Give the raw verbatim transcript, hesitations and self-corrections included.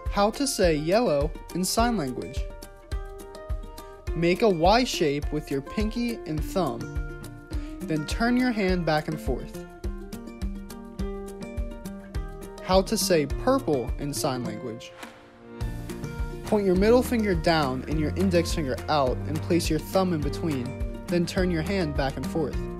How to say yellow in sign language. Make a Y shape with your pinky and thumb. Then turn your hand back and forth. How to say purple in sign language. Point your middle finger down and your index finger out and place your thumb in between. Then turn your hand back and forth.